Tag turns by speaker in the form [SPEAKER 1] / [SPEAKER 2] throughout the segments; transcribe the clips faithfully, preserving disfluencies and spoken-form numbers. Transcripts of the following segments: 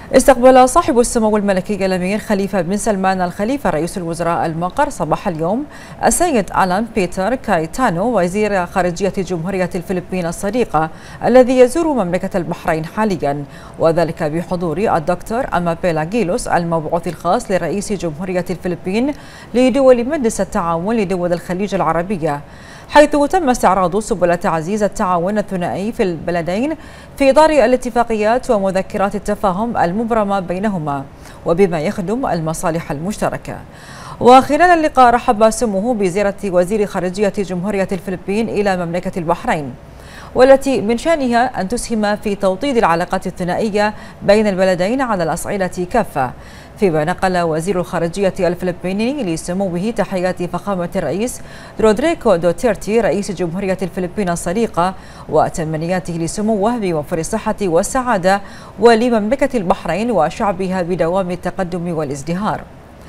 [SPEAKER 1] استقبل صاحب السمو الملكي الأمير خليفة بن سلمان الخليفة رئيس الوزراء المقر صباح اليوم السيد ألان بيتر كايتانو وزير خارجية جمهورية الفلبين الصديقة الذي يزور مملكة البحرين حاليا، وذلك بحضور الدكتور أمابيلا جيلوس المبعوث الخاص لرئيس جمهورية الفلبين لدول مجلس التعاون لدول الخليج العربية، حيث تم استعراض سبل تعزيز التعاون الثنائي في البلدين في إطار الاتفاقيات ومذكرات التفاهم المبرمة بينهما وبما يخدم المصالح المشتركة. وخلال اللقاء رحب سموه بزيارة وزير خارجية جمهورية الفلبين إلى مملكة البحرين، والتي من شأنها أن تسهم في توطيد العلاقات الثنائية بين البلدين على الأصعدة كافة. فيما نقل وزير الخارجية الفلبيني لسموه تحيات فخامة الرئيس رودريكو دوتيرتي رئيس جمهورية الفلبين الصديقة وتمنياته لسموه بوفر الصحة والسعادة ولمملكة البحرين وشعبها بدوام التقدم والازدهار.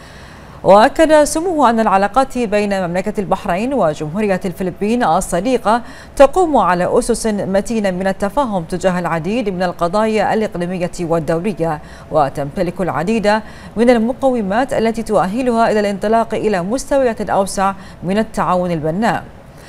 [SPEAKER 1] وأكد سموه أن العلاقات بين مملكة البحرين وجمهورية الفلبين الصديقة تقوم على أسس متينة من التفاهم تجاه العديد من القضايا الإقليمية والدولية، وتمتلك العديد من المقومات التي تؤهلها إلى الانطلاق إلى مستويات أوسع من التعاون البناء.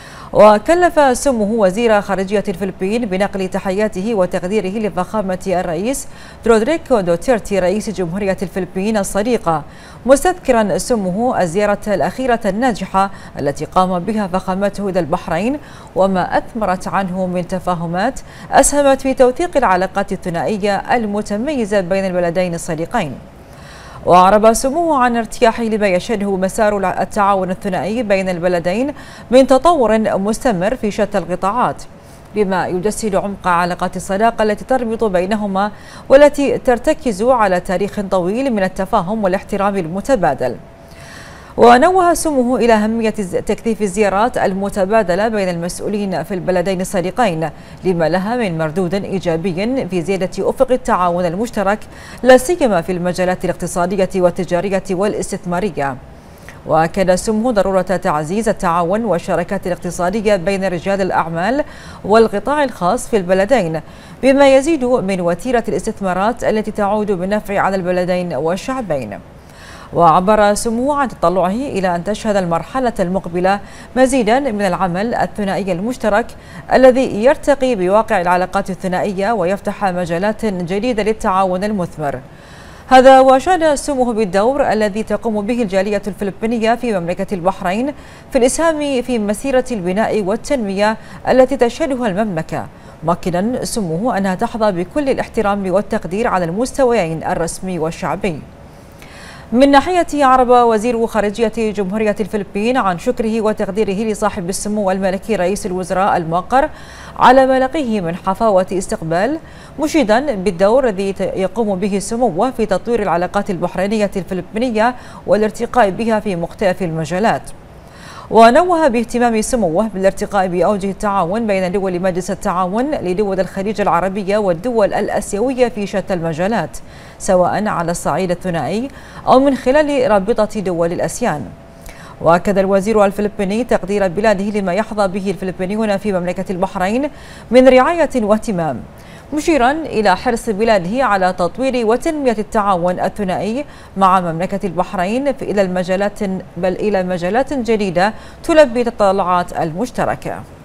[SPEAKER 1] وكلف سموه وزير خارجية الفلبين بنقل تحياته وتقديره لفخامة الرئيس رودريكو دوتيرتي رئيس جمهورية الفلبين الصديقة، مستذكرا سموه الزيارة الأخيرة الناجحة التي قام بها فخامته إلى البحرين وما أثمرت عنه من تفاهمات أسهمت في توثيق العلاقات الثنائية المتميزة بين البلدين الصديقين. وأعرب سموه عن ارتياحه لما يشهده مسار التعاون الثنائي بين البلدين من تطور مستمر في شتى القطاعات، بما يجسد عمق علاقات الصداقة التي تربط بينهما والتي ترتكز على تاريخ طويل من التفاهم والاحترام المتبادل. ونوه سموه إلى أهمية تكثيف الزيارات المتبادلة بين المسؤولين في البلدين الصديقين لما لها من مردود إيجابي في زيادة أفق التعاون المشترك لا سيما في المجالات الاقتصادية والتجارية والاستثمارية. وأكد سموه ضرورة تعزيز التعاون والشراكات الاقتصادية بين رجال الأعمال والقطاع الخاص في البلدين بما يزيد من وتيرة الاستثمارات التي تعود بالنفع على البلدين والشعبين. وعبر سموه عن تطلعه إلى أن تشهد المرحلة المقبلة مزيدا من العمل الثنائي المشترك الذي يرتقي بواقع العلاقات الثنائية ويفتح مجالات جديدة للتعاون المثمر. هذا وشاد سموه بالدور الذي تقوم به الجالية الفلبينية في مملكة البحرين في الإسهام في مسيرة البناء والتنمية التي تشهدها المملكة، مؤكدا سموه أنها تحظى بكل الاحترام والتقدير على المستويين الرسمي والشعبي. من ناحيته أعرب وزير خارجية جمهورية الفلبين عن شكره وتقديره لصاحب السمو الملكي رئيس الوزراء المقر على ما لقيه من حفاوة استقبال، مشيدا بالدور الذي يقوم به سموه في تطوير العلاقات البحرينية الفلبينية والارتقاء بها في مختلف المجالات. ونوه باهتمام سموه بالارتقاء بأوجه التعاون بين دول مجلس التعاون لدول الخليج العربية والدول الآسيوية في شتى المجالات، سواء على الصعيد الثنائي أو من خلال رابطة دول الآسيان. وأكد الوزير الفلبيني تقدير بلاده لما يحظى به الفلبينيون في مملكة البحرين من رعاية واهتمام، مشيرا إلى حرص بلاده على تطوير وتنمية التعاون الثنائي مع مملكة البحرين في إلى المجالات بل إلى مجالات جديدة تلبي التطلعات المشتركة.